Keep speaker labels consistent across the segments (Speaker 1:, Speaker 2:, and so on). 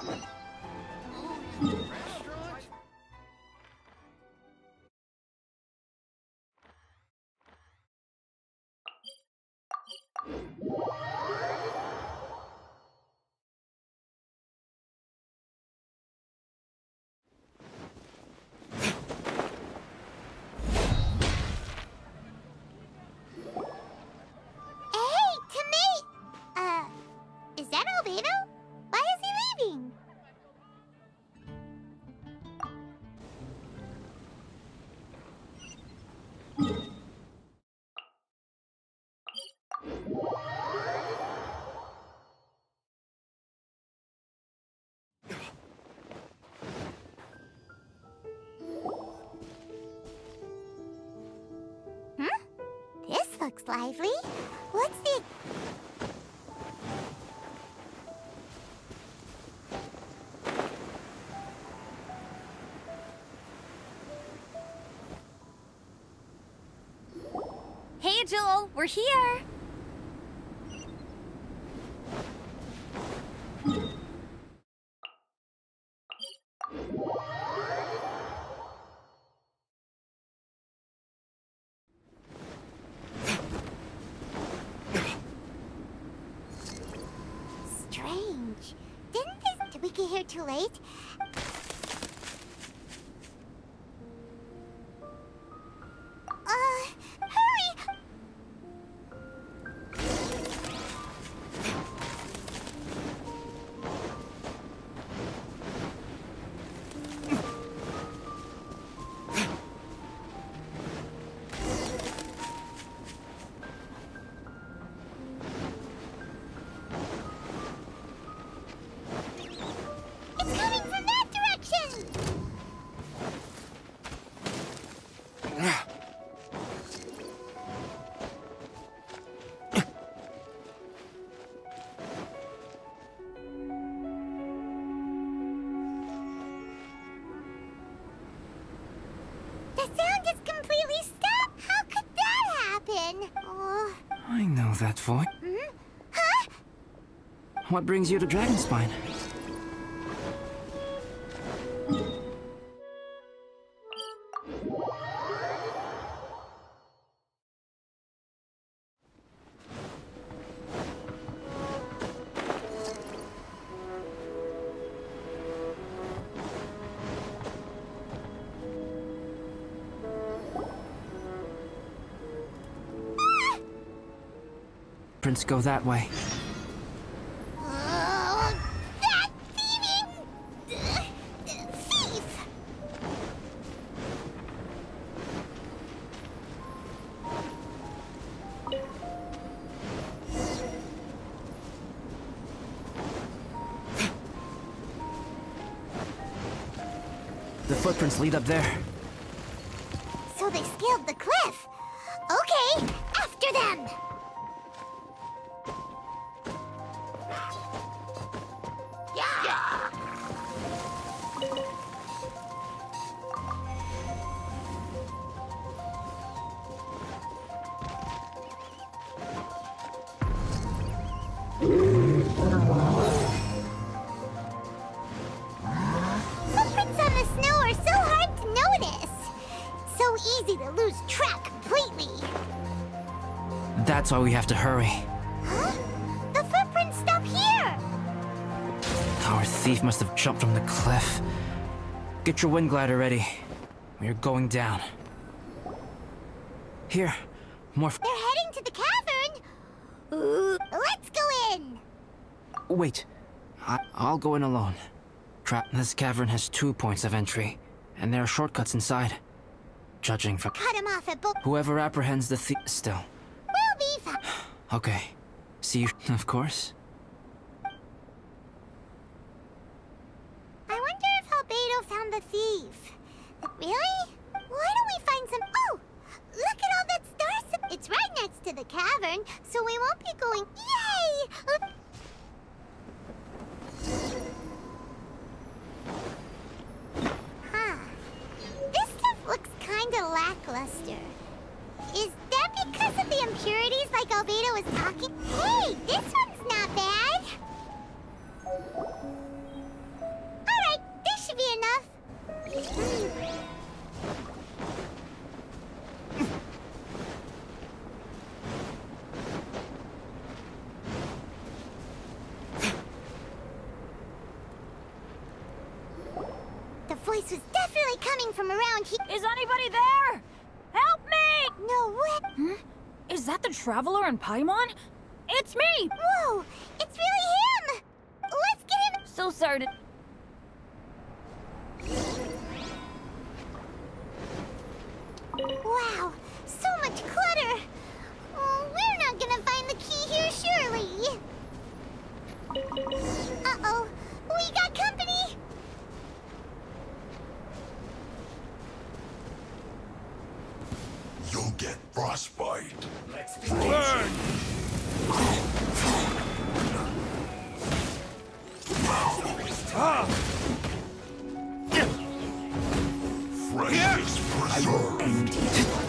Speaker 1: Is that Albedo? Why is he leaving? This looks lively. What's the...
Speaker 2: Hey, Joel, we're here.
Speaker 1: Strange. Did we get here too late? Hurry! It's coming from that direction! The sound is completely stopped! How could that happen? Oh.
Speaker 3: I know that voice.
Speaker 1: Huh?
Speaker 3: What brings you to Dragonspine? Prince, go that way.
Speaker 1: That thieving... thief!
Speaker 3: The footprints lead up there.
Speaker 1: So they scaled the cliff. Okay, after them! Footprints on the snow are so hard to notice. So easy to lose track completely.
Speaker 3: That's why we have to hurry.
Speaker 1: Huh? The footprints stop here!
Speaker 3: Our thief must have jumped from the cliff. Get your wind glider ready. We are going down. Here, more.
Speaker 1: They're heading to the cavern! Let's go in!
Speaker 3: Wait, I'll go in alone. This cavern has 2 points of entry, and there are shortcuts inside. Judging from
Speaker 1: Cut him off at both.
Speaker 3: whoever apprehends the thief. Still.
Speaker 1: We'll be fine.
Speaker 3: Okay. See you, of course.
Speaker 1: I wonder if Albedo found the thief. Really? Why don't we find some... Oh! Look at all that stars! It's right next to the cavern, so we won't be going... Yay! Huh. This stuff looks kinda lackluster. Is that because of the impurities like Albedo was talking? Hey, this one's not bad! The voice was definitely coming from around here.
Speaker 2: Is anybody there? Help me!
Speaker 1: No way.
Speaker 2: Hmm? Is that the Traveler in Paimon? It's me!
Speaker 1: Whoa, it's really him! Let's get him.
Speaker 2: So sorry to...
Speaker 1: Wow, so much clutter. Oh, we're not gonna find the key here, surely. Uh-oh, we got company.
Speaker 4: You'll get frostbite.
Speaker 5: Burn!
Speaker 4: Fresh preserved.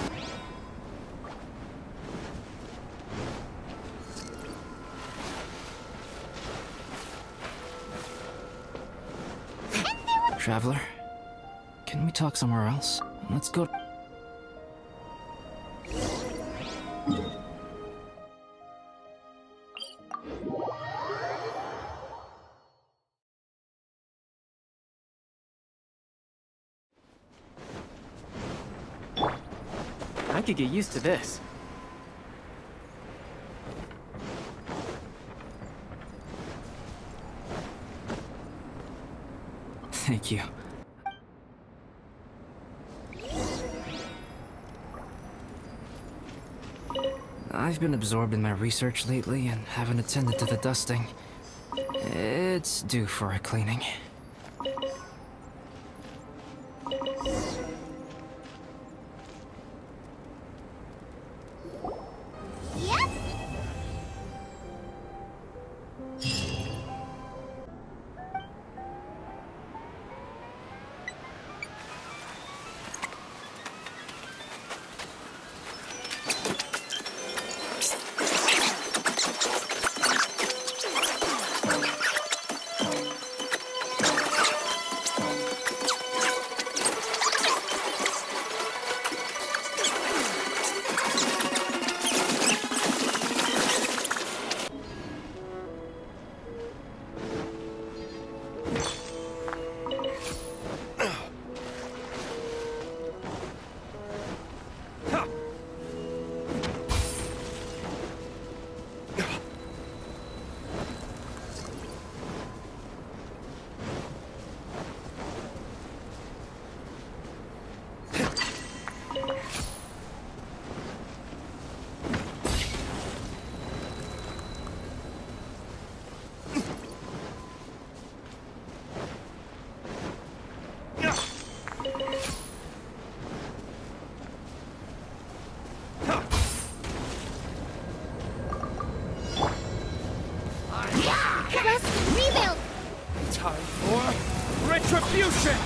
Speaker 3: Traveler, can we talk somewhere else? Let's go.
Speaker 6: I could get used to this.
Speaker 3: Thank you. I've been absorbed in my research lately and haven't attended to the dusting. It's due for a cleaning.
Speaker 1: Yep. Rebuild.
Speaker 5: Time for retribution!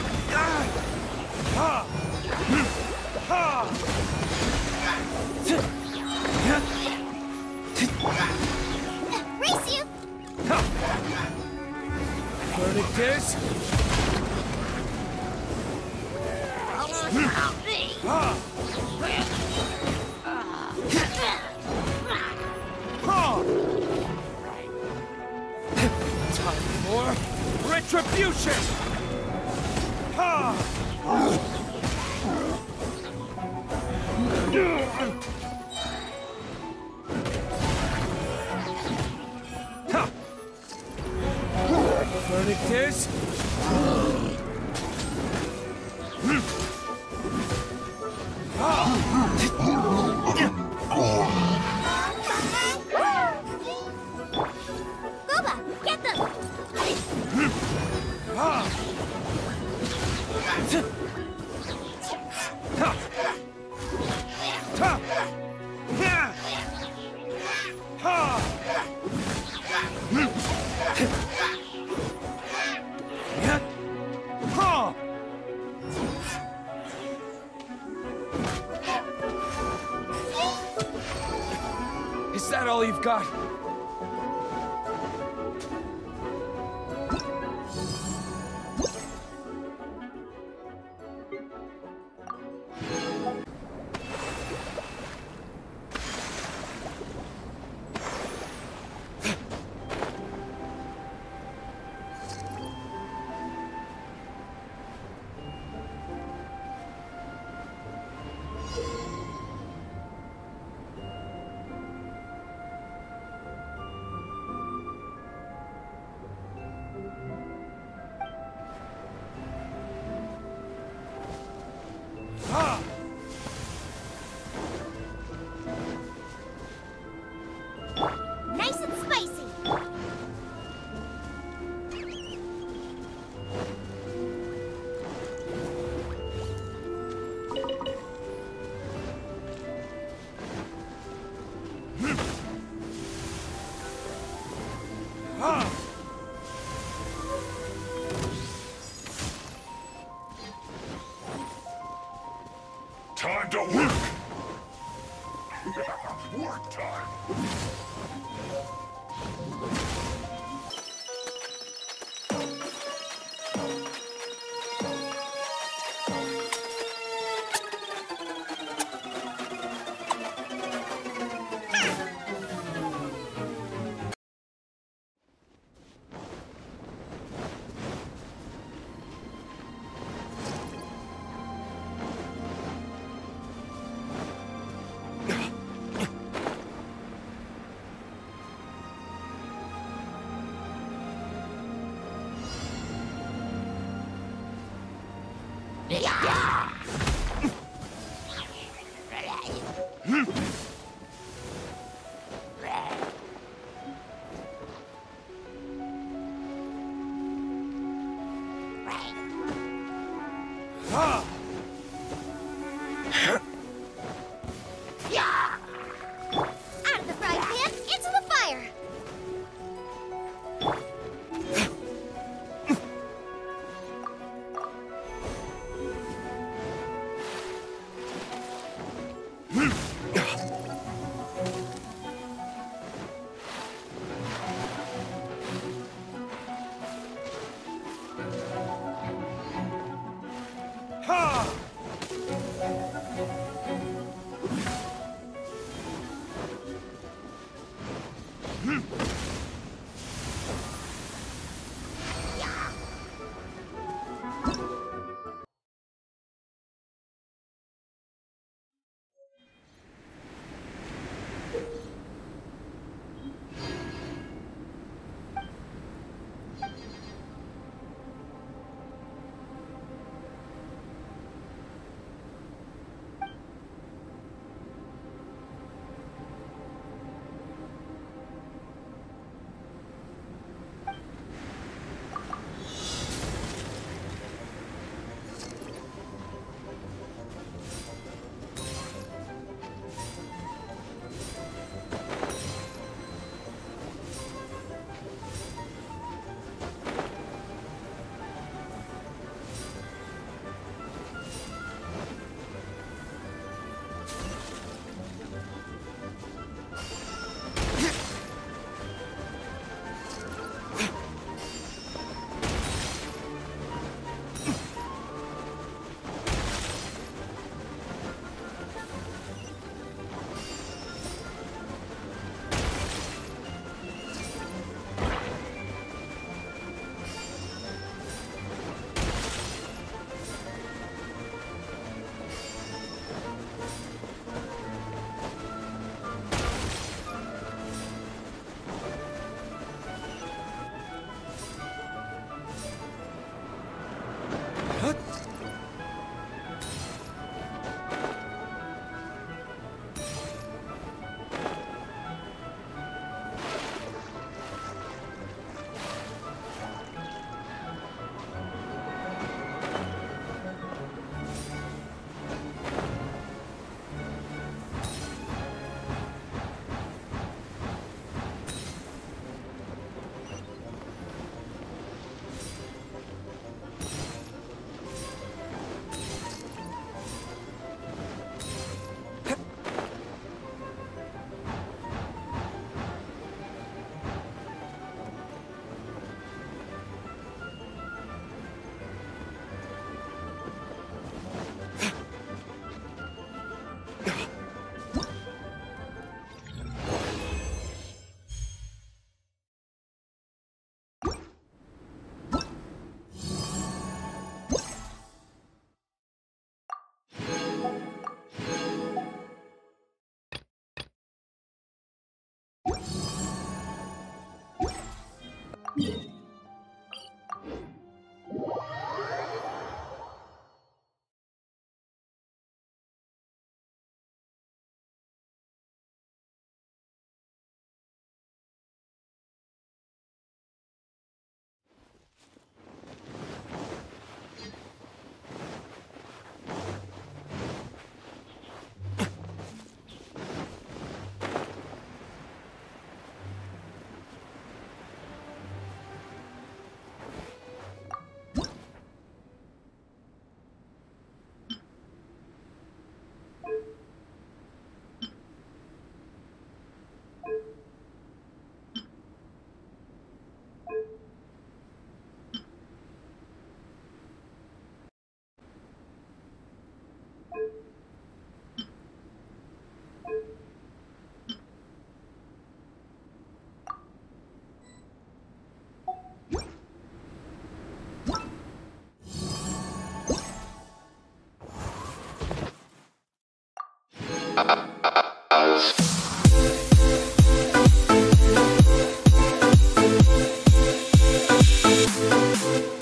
Speaker 1: Race you.
Speaker 5: Verdict is... Time for retribution! Verdict is...
Speaker 1: Boba, get them.
Speaker 5: Is that all you've got?
Speaker 1: Out of the frying pan, into the fire!
Speaker 7: us.